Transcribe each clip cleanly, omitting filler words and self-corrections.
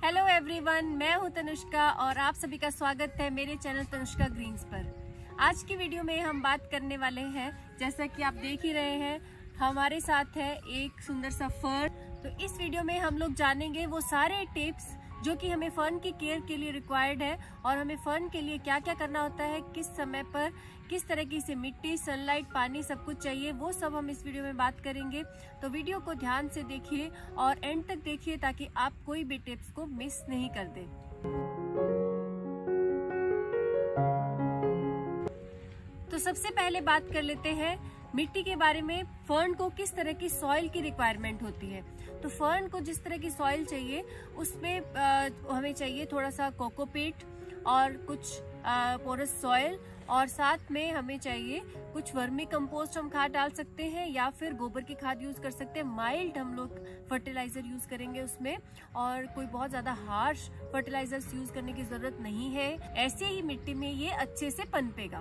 Hello everyone, मैं हूं तनुष्का और आप सभी का स्वागत है मेरे चैनल तनुष्का ग्रीन्स पर। आज की वीडियो में हम बात करने वाले हैं, जैसा कि आप देख ही रहे हैं हमारे साथ है एक सुंदर सा फर्न। तो इस वीडियो में हम लोग जानेंगे वो सारे टिप्स जो कि हमें फर्न की केयर के लिए रिक्वायर्ड है और हमें फर्न के लिए क्या क्या करना होता है, किस समय पर किस तरह की इसे मिट्टी, सनलाइट, पानी सब कुछ चाहिए, वो सब हम इस वीडियो में बात करेंगे। तो वीडियो को ध्यान से देखिए और एंड तक देखिए ताकि आप कोई भी टिप्स को मिस नहीं कर दें। तो सबसे पहले बात कर लेते हैं मिट्टी के बारे में। फर्न को किस तरह की सॉइल की रिक्वायरमेंट होती है। तो फर्न को जिस तरह की सॉइल चाहिए उसमें हमें चाहिए थोड़ा सा कोकोपीट और कुछ पोरस सॉइल, और साथ में हमें चाहिए कुछ वर्मी कंपोस्ट हम खाद डाल सकते हैं या फिर गोबर की खाद यूज कर सकते हैं। माइल्ड हम लोग फर्टिलाइजर यूज करेंगे उसमें, और कोई बहुत ज्यादा हार्श फर्टिलाइजर्स यूज करने की जरूरत नहीं है। ऐसे ही मिट्टी में ये अच्छे से पनपेगा।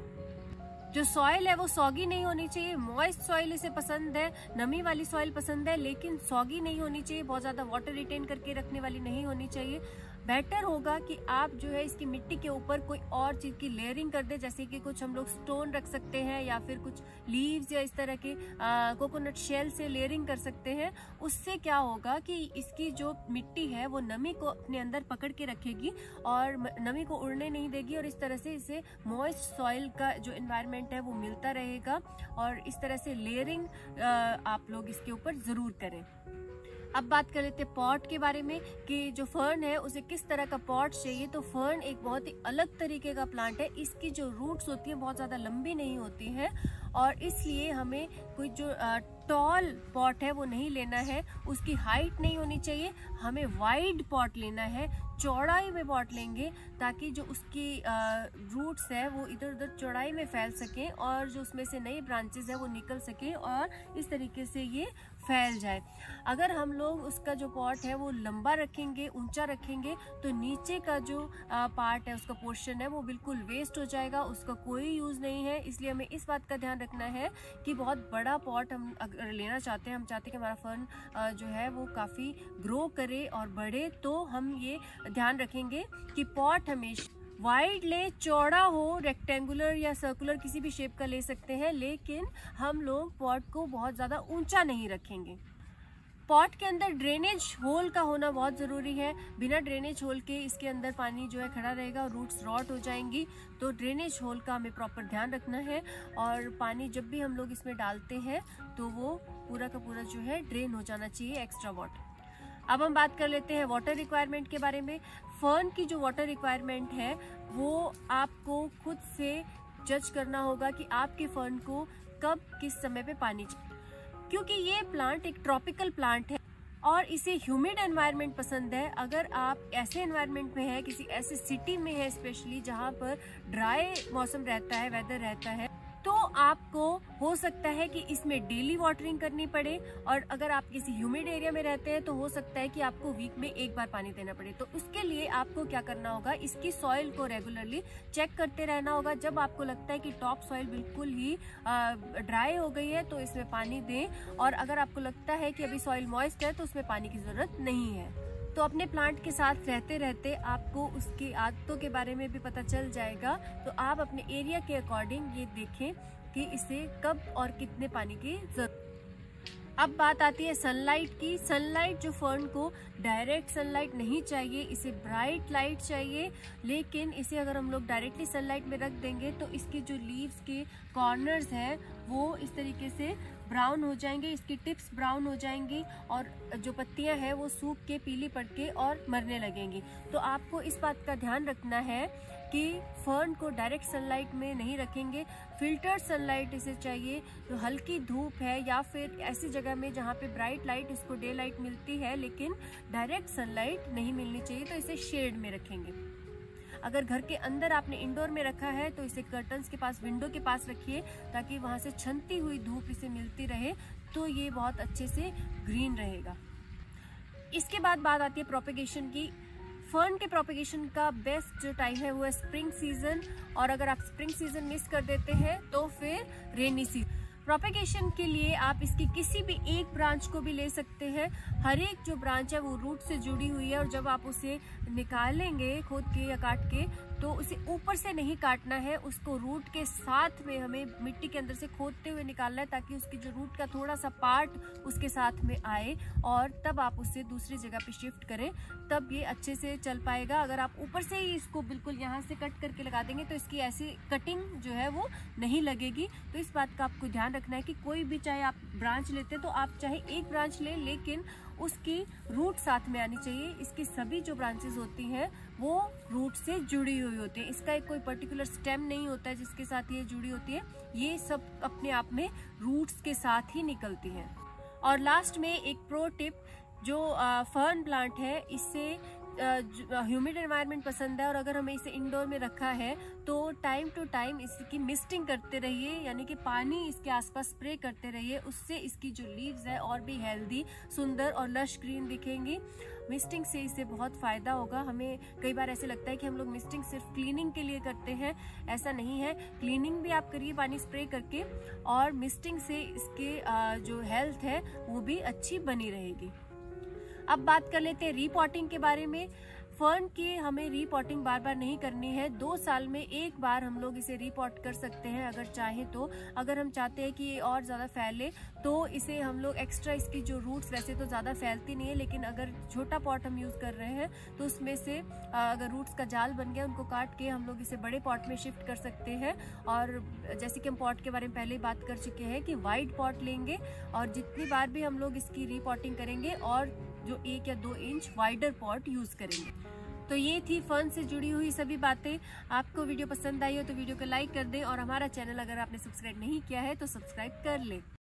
जो सॉइल है वो सॉगी नहीं होनी चाहिए। मॉइस्ट सॉइल इसे पसंद है, नमी वाली सॉइल पसंद है, लेकिन सॉगी नहीं होनी चाहिए, बहुत ज्यादा वाटर रिटेन करके रखने वाली नहीं होनी चाहिए। बेटर होगा कि आप जो है इसकी मिट्टी के ऊपर कोई और चीज की लेयरिंग कर दे, जैसे कि कुछ हम लोग स्टोन रख सकते हैं या फिर कुछ लीव्स या इस तरह के कोकोनट शेल से लेयरिंग कर सकते हैं। उससे क्या होगा कि इसकी जो मिट्टी है वो नमी को अपने अंदर पकड़ के रखेगी और नमी को उड़ने नहीं देगी, और इस तरह से इसे मॉइस्ट सॉइल का जो एनवायरनमेंट है वो मिलता रहेगा। और इस तरह से लेयरिंग आप लोग इसके ऊपर जरूर करें। अब बात कर लेते हैं पॉट के बारे में कि जो फर्न है उसे किस तरह का पॉट चाहिए। तो फर्न एक बहुत ही अलग तरीके का प्लांट है। इसकी जो रूट्स होती है बहुत ज्यादा लंबी नहीं होती है, और इसलिए हमें कोई जो टॉल पॉट है वो नहीं लेना है। उसकी हाइट नहीं होनी चाहिए, हमें वाइड पॉट लेना है, चौड़ाई में पॉट लेंगे ताकि जो उसकी रूट्स है वो इधर उधर चौड़ाई में फैल सकें और जो उसमें से नए ब्रांचेस है वो निकल सके और इस तरीके से ये फैल जाए। अगर हम लोग उसका जो पॉट है वो लंबा रखेंगे, ऊंचा रखेंगे, तो नीचे का जो पार्ट है उसका पोर्शन है वो बिल्कुल वेस्ट हो जाएगा, उसका कोई यूज नहीं है। इसलिए हमें इस बात का ध्यान रखना है कि बहुत बड़ा पॉट हम अगर लेना चाहते हैं, हम चाहते हैं कि हमारा फर्न जो है वो काफी ग्रो करे और बढ़े, तो हम ये ध्यान रखेंगे कि पॉट हमेशा वाइड ले, चौड़ा हो, रेक्टेंगुलर या सर्कुलर किसी भी शेप का ले सकते हैं, लेकिन हम लोग पॉट को बहुत ज्यादा ऊंचा नहीं रखेंगे। पॉट के अंदर ड्रेनेज होल का होना बहुत जरूरी है। बिना ड्रेनेज होल के इसके अंदर पानी जो है खड़ा रहेगा और रूट्स रॉट हो जाएंगी। तो ड्रेनेज होल का हमें प्रॉपर ध्यान रखना है, और पानी जब भी हम लोग इसमें डालते हैं तो वो पूरा का पूरा जो है ड्रेन हो जाना चाहिए, एक्स्ट्रा वाटर। अब हम बात कर लेते हैं वाटर रिक्वायरमेंट के बारे में। फर्न की जो वाटर रिक्वायरमेंट है वो आपको खुद से जज करना होगा कि आपके फर्न को कब किस समय पे पानी चाहिए, क्योंकि ये प्लांट एक ट्रॉपिकल प्लांट है और इसे ह्यूमिड एनवायरनमेंट पसंद है। अगर आप ऐसे एनवायरनमेंट में है, किसी ऐसे सिटी में है स्पेशली जहाँ पर ड्राई मौसम रहता है, वेदर रहता है, तो आपको हो सकता है कि इसमें डेली वाटरिंग करनी पड़े। और अगर आप किसी ह्यूमिड एरिया में रहते हैं तो हो सकता है कि आपको वीक में एक बार पानी देना पड़े। तो उसके लिए आपको क्या करना होगा, इसकी सॉइल को रेगुलरली चेक करते रहना होगा। जब आपको लगता है कि टॉप सॉइल बिल्कुल ही ड्राई हो गई है तो इसमें पानी दें, और अगर आपको लगता है कि अभी सॉइल मॉइस्ट है तो उसमें पानी की जरूरत नहीं है। तो अपने प्लांट के साथ रहते रहते आपको उसकी आदतों के बारे में भी पता चल जाएगा। तो आप अपने एरिया के अकॉर्डिंग ये देखें कि इसे कब और कितने पानी की जरूरत। अब बात आती है सनलाइट की। सनलाइट जो फर्न को डायरेक्ट सनलाइट नहीं चाहिए, इसे ब्राइट लाइट चाहिए। लेकिन इसे अगर हम लोग डायरेक्टली सनलाइट में रख देंगे तो इसके जो लीव्स के कॉर्नर्स हैं वो इस तरीके से ब्राउन हो जाएंगे, इसकी टिप्स ब्राउन हो जाएंगी और जो पत्तियां हैं वो सूख के पीली पड़ के और मरने लगेंगी। तो आपको इस बात का ध्यान रखना है कि फर्न को डायरेक्ट सनलाइट में नहीं रखेंगे, फिल्टर्ड सनलाइट इसे चाहिए। तो हल्की धूप है या फिर ऐसी जगह में जहाँ पे ब्राइट लाइट, इसको डे लाइट मिलती है लेकिन डायरेक्ट सनलाइट नहीं मिलनी चाहिए, तो इसे शेड में रखेंगे। अगर घर के अंदर आपने इंडोर में रखा है तो इसे कर्टन्स के पास, विंडो के पास रखिए ताकि वहां से छनती हुई धूप इसे मिलती रहे, तो ये बहुत अच्छे से ग्रीन रहेगा। इसके बाद बात आती है प्रोपेगेशन की। फर्न के प्रोपेगेशन का बेस्ट जो टाइम है वो है स्प्रिंग सीजन, और अगर आप स्प्रिंग सीजन मिस कर देते हैं तो फिर रेनी सीजन। प्रोपेगेशन के लिए आप इसकी किसी भी एक ब्रांच को भी ले सकते हैं। हर एक जो ब्रांच है वो रूट से जुड़ी हुई है, और जब आप उसे निकालेंगे खोद के या काट के, तो उसे ऊपर से नहीं काटना है, उसको रूट के साथ में हमें मिट्टी के अंदर से खोदते हुए निकालना है, ताकि उसकी जो रूट का थोड़ा सा पार्ट उसके साथ में आए, और तब आप उसे दूसरी जगह पे शिफ्ट करें, तब ये अच्छे से चल पाएगा। अगर आप ऊपर से ही इसको बिल्कुल यहाँ से कट करके लगा देंगे तो इसकी ऐसी कटिंग जो है वो नहीं लगेगी। तो इस बात का आपको ध्यान रखना है कि कोई भी, चाहे आप ब्रांच लेते तो आप चाहे एक ब्रांच लें, लेकिन उसकी रूट साथ में आनी चाहिए। इसकी सभी जो ब्रांचेस होती हैं वो रूट से जुड़ी हुई होती है। इसका एक कोई पर्टिकुलर स्टेम नहीं होता है जिसके साथ ये जुड़ी होती है, ये सब अपने आप में रूट्स के साथ ही निकलती हैं। और लास्ट में एक प्रो टिप, जो फर्न प्लांट है, इससे ह्यूमिड एनवायरनमेंट पसंद है, और अगर हमें इसे इंडोर में रखा है तो टाइम टू टाइम इसकी मिस्टिंग करते रहिए, यानी कि पानी इसके आसपास स्प्रे करते रहिए। उससे इसकी जो लीव्स है और भी हेल्दी, सुंदर और लश ग्रीन दिखेंगी। मिस्टिंग से इसे बहुत फ़ायदा होगा। हमें कई बार ऐसे लगता है कि हम लोग मिस्टिंग सिर्फ क्लीनिंग के लिए करते हैं, ऐसा नहीं है। क्लीनिंग भी आप करिए पानी स्प्रे करके, और मिस्टिंग से इसके जो हेल्थ है वो भी अच्छी बनी रहेगी। अब बात कर लेते हैं रीपॉटिंग के बारे में। फर्न की हमें रीपॉटिंग बार बार नहीं करनी है, 2 साल में एक बार हम लोग इसे रीपॉट कर सकते हैं अगर चाहें तो। अगर हम चाहते हैं कि ये और ज़्यादा फैले तो इसे हम लोग एक्स्ट्रा, इसकी जो रूट्स वैसे तो ज़्यादा फैलती नहीं है, लेकिन अगर छोटा पॉट हम यूज़ कर रहे हैं तो उसमें से अगर रूट्स का जाल बन गया, उनको काट के हम लोग इसे बड़े पॉट में शिफ्ट कर सकते हैं। और जैसे कि हम पॉट के बारे में पहले ही बात कर चुके हैं कि वाइड पॉट लेंगे, और जितनी बार भी हम लोग इसकी रीपॉटिंग करेंगे और जो 1 या 2 इंच वाइडर पॉट यूज करेंगे। तो ये थी फर्न से जुड़ी हुई सभी बातें। आपको वीडियो पसंद आई हो तो वीडियो को लाइक कर दें, और हमारा चैनल अगर आपने सब्सक्राइब नहीं किया है तो सब्सक्राइब कर लें।